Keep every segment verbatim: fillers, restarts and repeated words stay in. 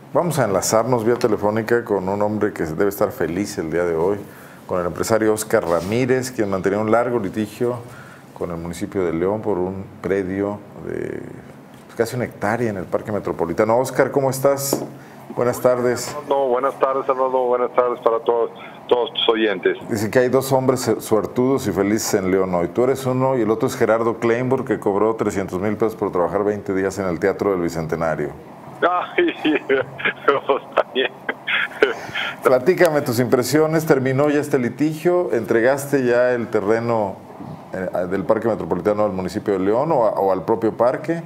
Vamos a enlazarnos vía telefónica con un hombre que debe estar feliz el día de hoy, con el empresario Óscar Ramírez, quien mantenía un largo litigio con el municipio de León por un predio de pues, casi una hectárea en el Parque Metropolitano. Óscar, ¿cómo estás? Buenas tardes. No, buenas tardes, Arnoldo. Buenas tardes para todos, todos tus oyentes. Dice que hay dos hombres suertudos y felices en León hoy. Tú eres uno y el otro es Gerardo Kleinburg, que cobró trescientos mil pesos por trabajar veinte días en el Teatro del Bicentenario. Ay, está bien. Platícame tus impresiones. ¿Terminó ya este litigio? ¿Entregaste ya el terreno eh, del Parque Metropolitano al municipio de León o, a, o al propio parque?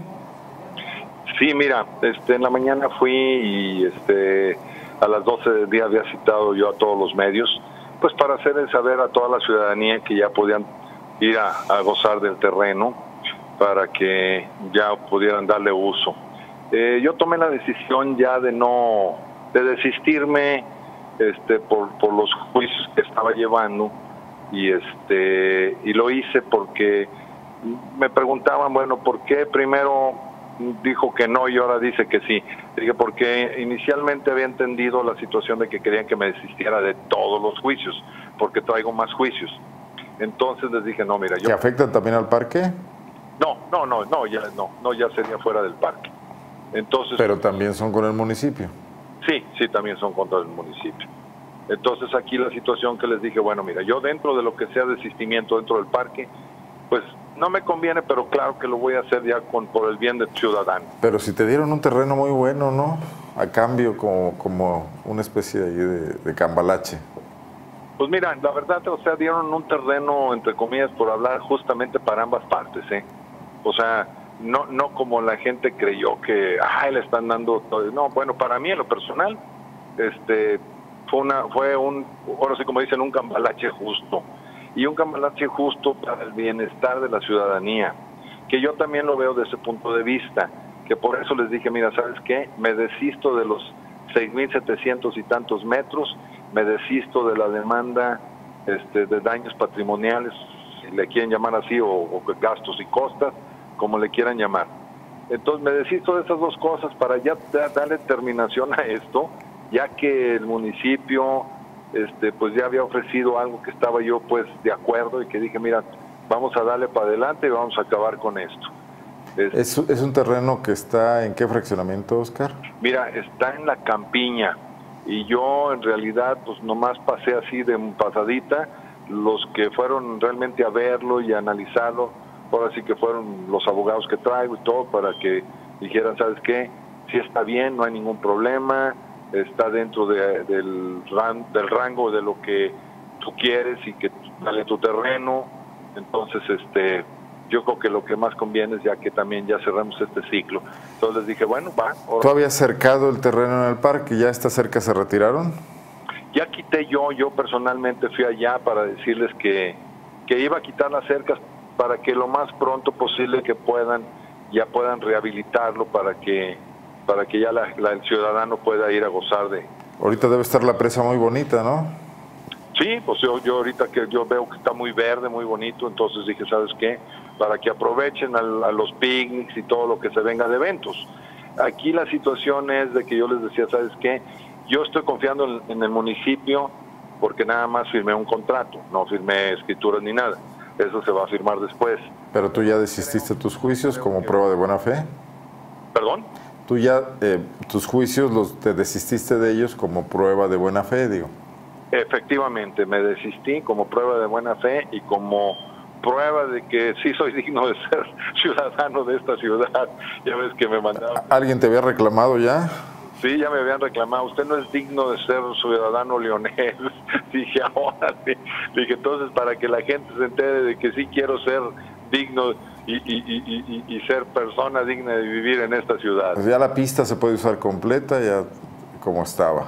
Sí, mira, este, en la mañana fui y este, a las doce del día había citado yo a todos los medios, pues para hacerles saber a toda la ciudadanía que ya podían ir a, a gozar del terreno para que ya pudieran darle uso. Eh, yo tomé la decisión ya de no, de desistirme este, por, por los juicios que estaba llevando y, este, y lo hice porque me preguntaban, bueno, ¿por qué primero dijo que no y ahora dice que sí? Dije, porque inicialmente había entendido la situación de que querían que me desistiera de todos los juicios, porque traigo más juicios. Entonces les dije, no, mira, yo... ¿Que afectan también al parque? No, no, no, no, ya no, no, ya sería fuera del parque. Entonces, pero también son con el municipio. Sí, sí, también son contra el municipio. Entonces aquí la situación que les dije, bueno, mira, yo dentro de lo que sea desistimiento dentro del parque, pues no me conviene, pero claro que lo voy a hacer ya con por el bien del ciudadano. Pero si te dieron un terreno muy bueno, ¿no? A cambio como, como una especie de, de, de cambalache. Pues mira, la verdad, o sea, dieron un terreno, entre comillas, por hablar justamente para ambas partes, ¿eh? O sea, no no como la gente creyó que, ay, le están dando todo. No, bueno, para mí en lo personal, este, fue una, fue un, ahora sí como dicen, un cambalache justo. Y un cambalache justo para el bienestar de la ciudadanía, que yo también lo veo desde ese punto de vista, que por eso les dije, mira, ¿sabes qué? Me desisto de los seis mil setecientos y tantos metros, me desisto de la demanda este, de daños patrimoniales, si le quieren llamar así, o, o gastos y costas, como le quieran llamar. Entonces me desisto de esas dos cosas para ya darle terminación a esto, ya que el municipio este, pues ya había ofrecido algo que estaba yo pues de acuerdo y que dije, mira, vamos a darle para adelante y vamos a acabar con esto. Es, ¿Es, es un terreno que está en qué fraccionamiento, Óscar? Mira, está en la Campiña y yo en realidad pues nomás pasé así de pasadita. Los que fueron realmente a verlo y a analizarlo, ahora sí que fueron los abogados que traigo y todo para que dijeran, ¿sabes qué? Sí está bien, no hay ningún problema, está dentro de, del, ran, del rango de lo que tú quieres y que dale tu terreno. Entonces, este, yo creo que lo que más conviene es ya que también ya cerramos este ciclo. Entonces les dije, bueno, va. Ahora... ¿Tú habías cercado el terreno en el parque? ¿Ya está cerca, se retiraron? Ya quité yo, yo personalmente fui allá para decirles que, que iba a quitar las cercas para que lo más pronto posible que puedan, ya puedan rehabilitarlo para que para que ya la, la, el ciudadano pueda ir a gozar de... Ahorita debe estar la presa muy bonita, ¿no? Sí, pues yo, yo ahorita que yo veo que está muy verde, muy bonito, entonces dije, ¿sabes qué? Para que aprovechen a, a los picnics y todo lo que se venga de eventos. Aquí la situación es de que yo les decía, ¿sabes qué? Yo estoy confiando en, en el municipio porque nada más firmé un contrato, no firmé escrituras ni nada. Eso se va a firmar después. ¿Pero tú ya desististe tus juicios como prueba de buena fe? ¿Perdón? Tú ya, eh, tus juicios, los te desististe de ellos como prueba de buena fe, digo. Efectivamente, me desistí como prueba de buena fe y como prueba de que sí soy digno de ser ciudadano de esta ciudad. Ya ves que me mandaron... ¿Alguien te había reclamado ya? Sí, ya me habían reclamado, usted no es digno de ser ciudadano leonés. Dije, ahora sí. Dije, entonces para que la gente se entere de que sí quiero ser digno y, y, y, y, y ser persona digna de vivir en esta ciudad. Pues ya la pista se puede usar completa, ya como estaba.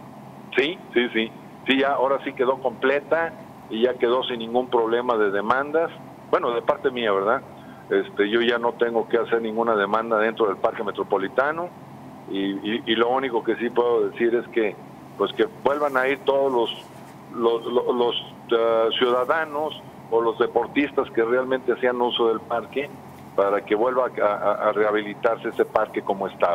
Sí, sí, sí. Sí, ya ahora sí quedó completa y ya quedó sin ningún problema de demandas. Bueno, de parte mía, ¿verdad? Este, yo ya no tengo que hacer ninguna demanda dentro del Parque Metropolitano. Y, y, y lo único que sí puedo decir es que pues que vuelvan a ir todos los los, los, los uh, ciudadanos o los deportistas que realmente hacían uso del parque para que vuelva a, a, a rehabilitarse ese parque como estaba.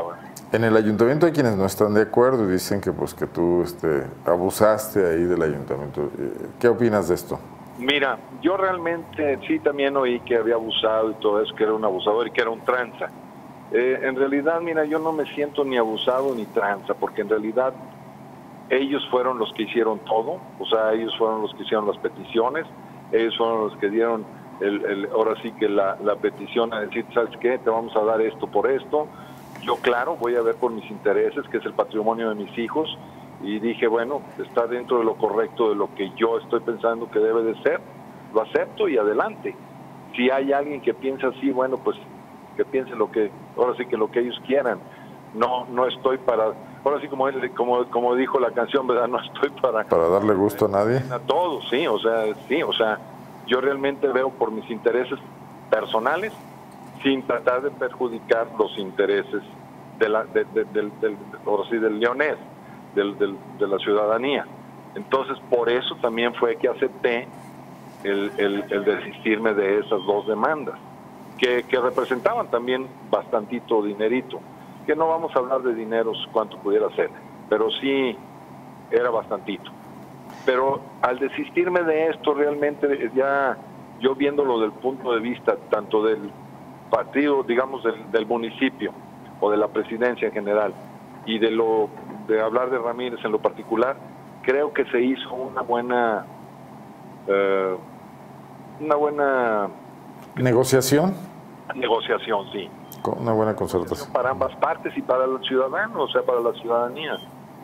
En el ayuntamiento hay quienes no están de acuerdo y dicen que, pues, que tú este, abusaste ahí del ayuntamiento. ¿Qué opinas de esto? Mira, yo realmente sí también oí que había abusado y todo eso, que era un abusador y que era un tranza. Eh, en realidad, mira, yo no me siento ni abusado ni tranza, porque en realidad ellos fueron los que hicieron todo, o sea, ellos fueron los que hicieron las peticiones, ellos fueron los que dieron, el, el, ahora sí que la, la petición a decir, ¿sabes qué? Te vamos a dar esto por esto. Yo, claro, voy a ver por mis intereses, que es el patrimonio de mis hijos, y dije, bueno, está dentro de lo correcto de lo que yo estoy pensando que debe de ser, lo acepto y adelante. Si hay alguien que piensa así, bueno, pues que piense lo que, ahora sí que lo que ellos quieran. No, no estoy para, ahora sí como él, como, como dijo la canción, ¿verdad? No estoy para... Para darle gusto a nadie. A todos, sí, o sea, sí, o sea, yo realmente veo por mis intereses personales, sin tratar de perjudicar los intereses de la, de, de, del, del, ahora sí, del leonés, del, del, de la ciudadanía. Entonces, por eso también fue que acepté el, el, el desistirme de esas dos demandas, que, que representaban también bastantito dinerito, que no vamos a hablar de dineros cuánto pudiera ser, pero sí era bastantito. Pero al desistirme de esto, realmente ya yo viéndolo del punto de vista tanto del partido, digamos, del, del municipio o de la presidencia en general, y de lo de hablar de Ramírez en lo particular, creo que se hizo una buena eh, una buena negociación negociación, sí, con una buena concertación para ambas partes y para los ciudadanos, o sea, para la ciudadanía.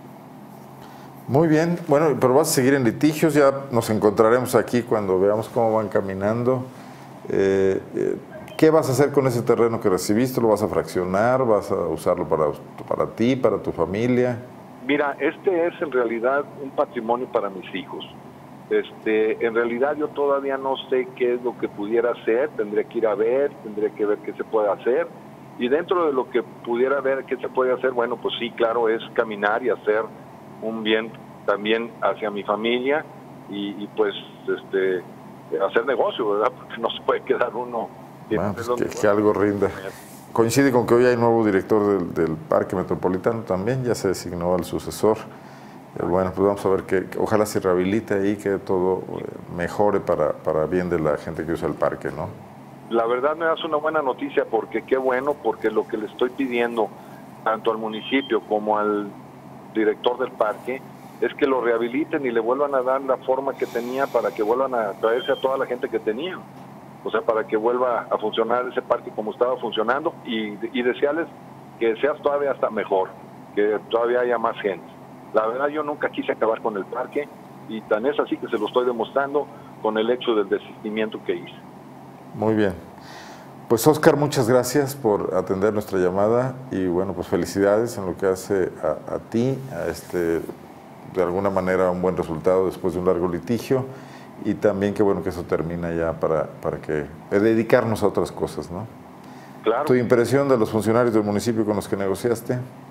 Muy bien, bueno, pero vas a seguir en litigios, ya nos encontraremos aquí cuando veamos cómo van caminando. Eh, eh, ¿Qué vas a hacer con ese terreno que recibiste? ¿Lo vas a fraccionar? ¿Vas a usarlo para, para ti, para tu familia? Mira, este es en realidad un patrimonio para mis hijos. Este, en realidad yo todavía no sé qué es lo que pudiera hacer, tendría que ir a ver, tendría que ver qué se puede hacer. Y dentro de lo que pudiera ver qué se puede hacer, bueno, pues sí, claro, es caminar y hacer un bien también hacia mi familia y, y pues este hacer negocio, ¿verdad? Porque no se puede quedar uno... Bueno, pues que, que algo rinda. Coincide con que hoy hay nuevo director del, del Parque Metropolitano también, ya se designó al sucesor. Eh, bueno, pues vamos a ver que, que ojalá se rehabilite ahí, que todo eh, mejore para, para bien de la gente que usa el parque, ¿no? La verdad me das una buena noticia, porque qué bueno, porque lo que le estoy pidiendo tanto al municipio como al director del parque es que lo rehabiliten y le vuelvan a dar la forma que tenía, para que vuelvan a traerse a toda la gente que tenía. O sea, para que vuelva a funcionar ese parque como estaba funcionando, y, y desearles que sea todavía hasta mejor, que todavía haya más gente. La verdad, yo nunca quise acabar con el parque, y tan es así que se lo estoy demostrando con el hecho del desistimiento que hice. Muy bien. Pues Óscar, muchas gracias por atender nuestra llamada y bueno, pues felicidades en lo que hace a, a ti, a este, de alguna manera un buen resultado después de un largo litigio. Y también qué bueno que eso termina ya para, para que dedicarnos a otras cosas, ¿no? Claro. ¿Tu impresión de los funcionarios del municipio con los que negociaste?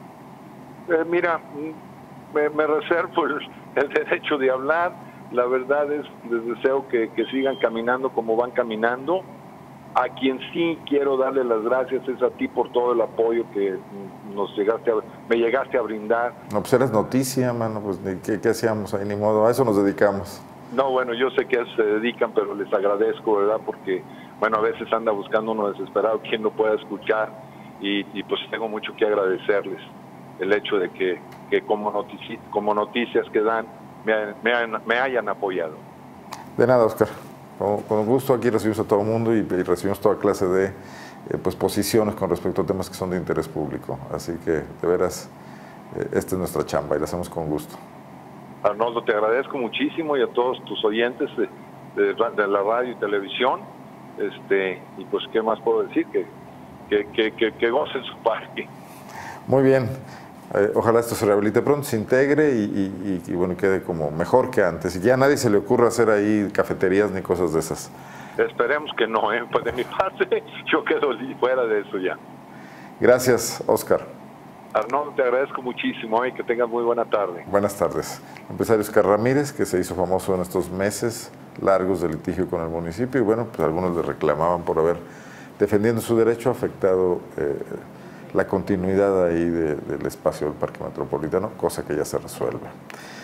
Eh, mira, me, me reservo el, el derecho de hablar. La verdad es, les deseo que, que sigan caminando como van caminando. A quien sí quiero darle las gracias es a ti por todo el apoyo que nos llegaste a, me llegaste a brindar. No, pues eres noticia, mano, pues ¿qué, qué hacíamos ahí? Ni modo, a eso nos dedicamos. No, bueno, yo sé que a eso se dedican, pero les agradezco, ¿verdad? Porque, bueno, a veces anda buscando uno desesperado quien lo pueda escuchar, y, y pues tengo mucho que agradecerles el hecho de que, que como, notici como noticias que dan, me, me, hayan, me hayan apoyado. De nada, Óscar. Con, con gusto, aquí recibimos a todo el mundo y, y recibimos toda clase de eh, pues, posiciones con respecto a temas que son de interés público. Así que, de veras, eh, esta es nuestra chamba y la hacemos con gusto. Arnoldo, te agradezco muchísimo, y a todos tus oyentes de, de, de la radio y televisión, este, y pues qué más puedo decir, que, que, que, que, que gocen su parque. Muy bien, eh, ojalá esto se rehabilite pronto, se integre y, y, y, y bueno, quede como mejor que antes, y ya a nadie se le ocurra hacer ahí cafeterías ni cosas de esas. Esperemos que no, ¿eh? Pues de mi parte yo quedo fuera de eso ya. Gracias, Óscar. Arnoldo, te agradezco muchísimo y que tengas muy buena tarde. Buenas tardes. El empresario Óscar Ramírez, que se hizo famoso en estos meses largos de litigio con el municipio, y bueno, pues algunos le reclamaban por haber, defendiendo su derecho, afectado eh, la continuidad ahí de, del espacio del Parque Metropolitano, cosa que ya se resuelve.